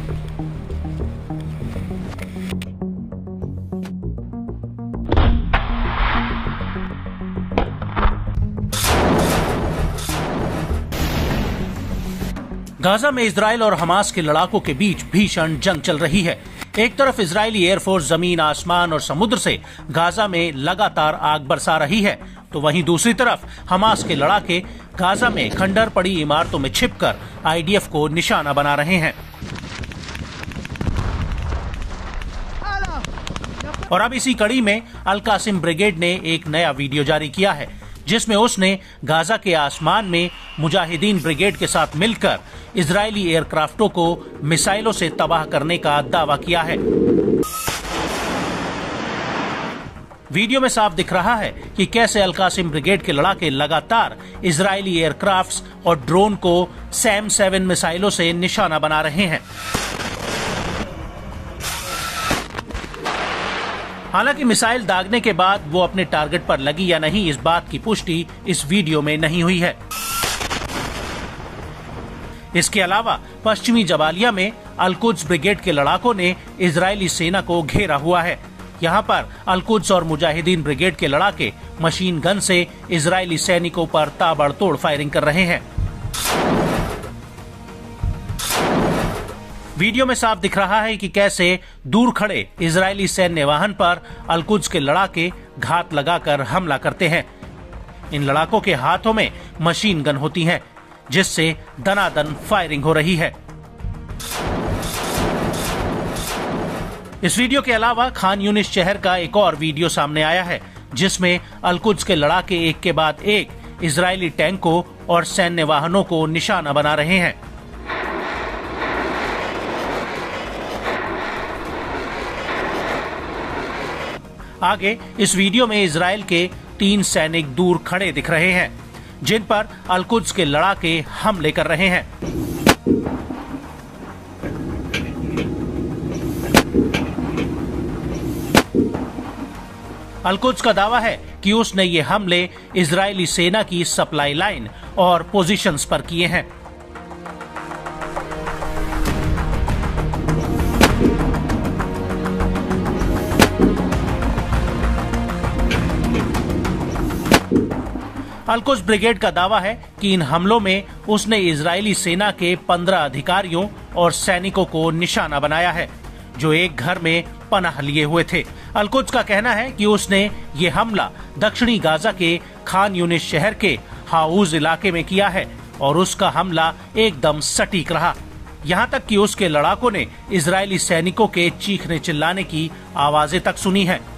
Gaza में Israel और Hamas के लड़ाकों के बीच भीषण जंग चल रही है। एक तरफ इजरायली एयरफोर्स जमीन, आसमान और समुद्र से गाजा में लगातार आग बरसा रही है, तो वहीं दूसरी तरफ हमास के लड़ाके गाजा में खंडर पड़ी इमारतों में छिपकर आईडीएफ को निशाना बना रहे हैं। और अब इसी कड़ी में अल कासिम ब्रिगेड ने एक नया वीडियो जारी किया है, जिसमें उसने गाजा के आसमान में मुजाहिदीन ब्रिगेड के साथ मिलकर इजरायली एयरक्राफ्टों को मिसाइलों से तबाह करने का दावा किया है। वीडियो में साफ दिख रहा है कि कैसे अल कासिम ब्रिगेड के लड़ाके लगातार इजरायली एयरक्राफ्ट्स और ड्रोन को सैम 7 मिसाइलों से निशाना बना रहे हैं। हालांकि मिसाइल दागने के बाद वो अपने टारगेट पर लगी या नहीं, इस बात की पुष्टि इस वीडियो में नहीं हुई है। इसके अलावा पश्चिमी जबालिया में अल कुद्स ब्रिगेड के लड़ाकों ने इजरायली सेना को घेरा हुआ है। यहाँ पर अल कुद्स और मुजाहिदीन ब्रिगेड के लड़ाके मशीन गन से इजरायली सैनिकों पर ताबड़तोड़ फायरिंग कर रहे हैं। वीडियो में साफ दिख रहा है कि कैसे दूर खड़े इजरायली सैन्य वाहन पर अल कुद्स के लड़ाके घात लगाकर हमला करते हैं। इन लड़ाकों के हाथों में मशीन गन होती हैं, जिससे दनादन फायरिंग हो रही है। इस वीडियो के अलावा खान यूनिस शहर का एक और वीडियो सामने आया है, जिसमें अल कुद्स के लड़ाके एक के बाद एक इजरायली टैंकों और सैन्य वाहनों को निशाना बना रहे हैं। आगे इस वीडियो में इजराइल के 3 सैनिक दूर खड़े दिख रहे हैं, जिन पर अल कुद्स के लड़ाके हमले कर रहे हैं। अल कुद्स का दावा है कि उसने ये हमले इजरायली सेना की सप्लाई लाइन और पोजीशंस पर किए हैं। अल कुद्स ब्रिगेड का दावा है कि इन हमलों में उसने इजरायली सेना के 15 अधिकारियों और सैनिकों को निशाना बनाया है, जो एक घर में पनाह लिए हुए थे। अल कुद्स का कहना है कि उसने ये हमला दक्षिणी गाजा के खान यूनिस शहर के हाउज इलाके में किया है और उसका हमला एकदम सटीक रहा। यहाँ तक कि उसके लड़ाकों ने इजरायली सैनिकों के चीखने चिल्लाने की आवाजें तक सुनी है।